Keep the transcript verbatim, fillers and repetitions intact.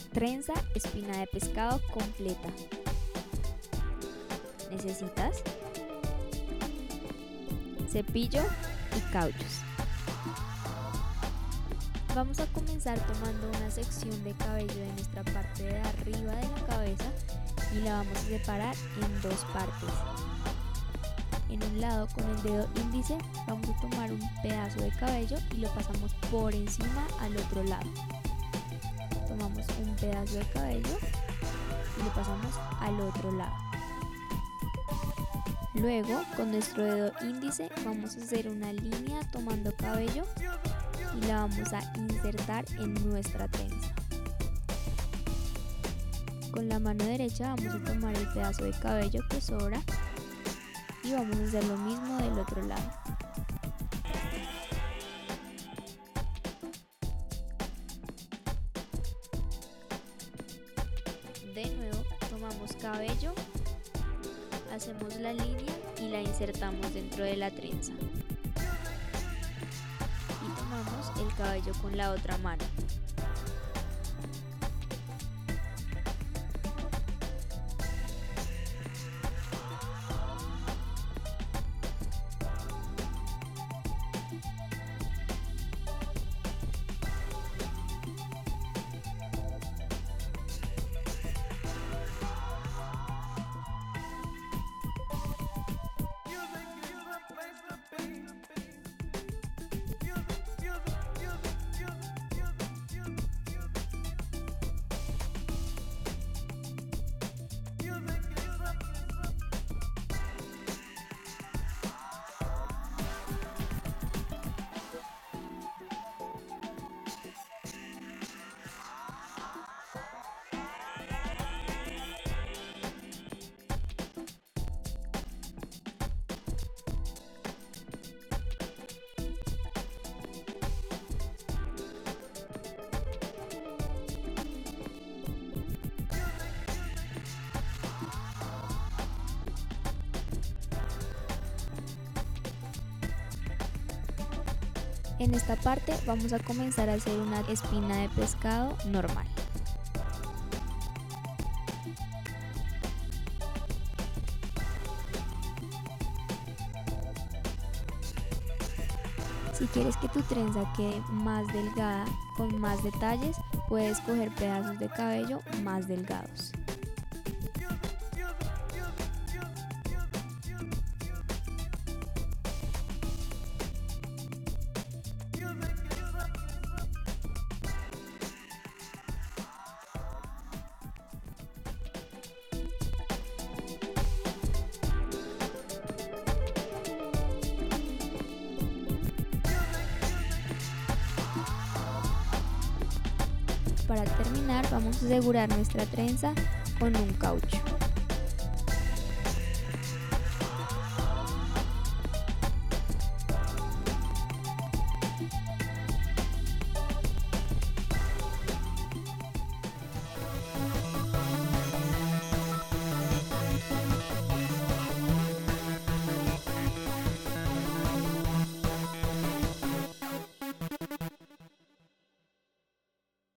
Trenza espina de pescado completa. Necesitas cepillo y cauchos. Vamos a comenzar tomando una sección de cabello de nuestra parte de arriba de la cabeza y la vamos a separar en dos partes. En un lado, con el dedo índice, vamos a tomar un pedazo de cabello y lo pasamos por encima al otro lado. Tomamos un pedazo de cabello y lo pasamos al otro lado. Luego, con nuestro dedo índice, vamos a hacer una línea tomando cabello y la vamos a insertar en nuestra trenza. Con la mano derecha vamos a tomar el pedazo de cabello que sobra y vamos a hacer lo mismo del otro lado. De nuevo tomamos cabello, hacemos la línea y la insertamos dentro de la trenza. Y tomamos el cabello con la otra mano. En esta parte vamos a comenzar a hacer una espina de pescado normal. Si quieres que tu trenza quede más delgada, con más detalles, puedes coger pedazos de cabello más delgados. Para terminar, vamos a asegurar nuestra trenza con un caucho.